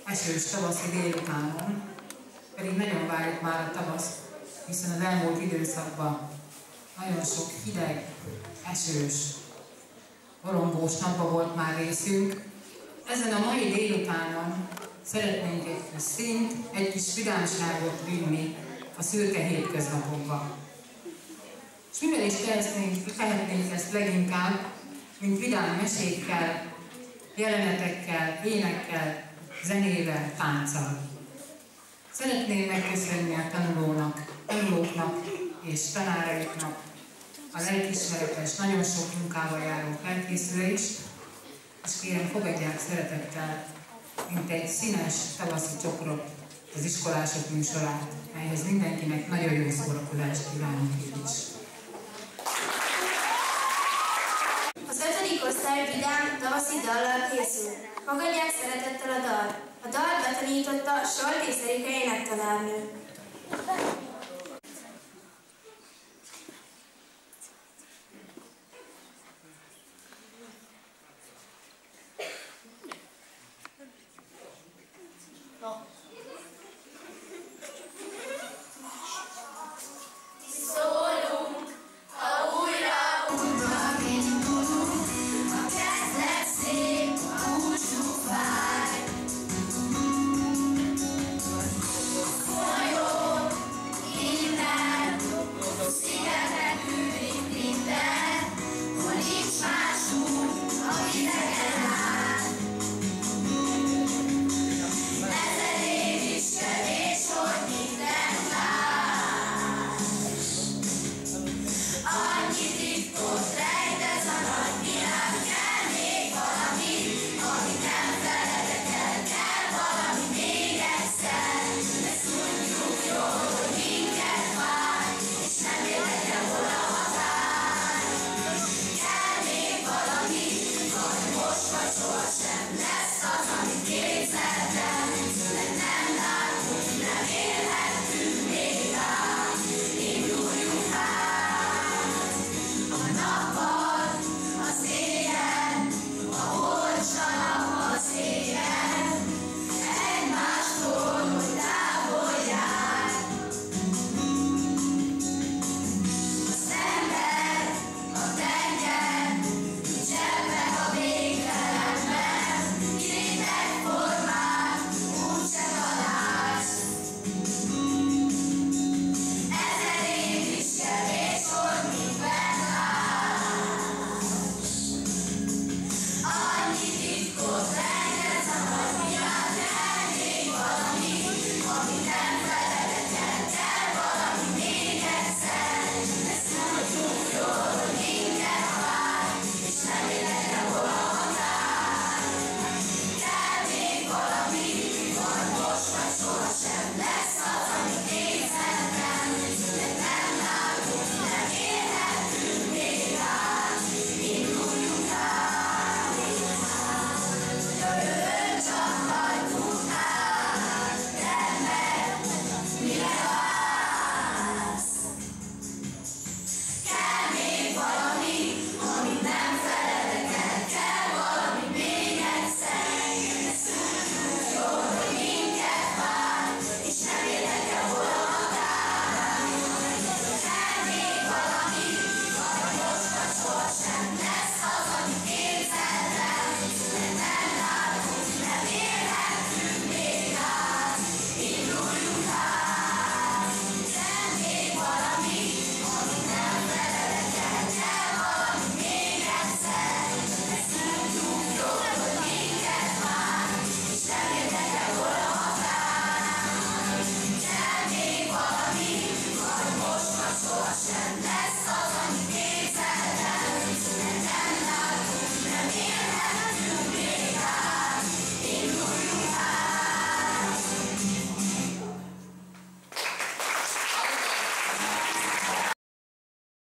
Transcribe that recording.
esős tavaszi délutánon, pedig nagyon várjuk már a tavaszt, hiszen az elmúlt időszakban nagyon sok hideg, esős, orombós napban volt már részünk. Ezen a mai délutánon szeretnénk egy kis színt, egy kis vidámságot vinni a szürke hétköznapokba. És mivel is tehetnénk ezt leginkább, mint vidám mesékkel, jelenetekkel, énekkel, zenével, tánccal. Szeretném megköszönni a tanulóknak és tanáraiknak a lelkiismeretes, nagyon sok munkával járó felkészülést, és kérem, fogadják szeretettel, mint egy színes tavaszi csokrot az iskolások műsorát, melyhez mindenkinek nagyon jó szórakozást kívánok én is. Az 5. osztály vidám tavaszi dallal készül. Fogadják szeretettel a dal. A dal betanította Soltész Erika énektanárnő.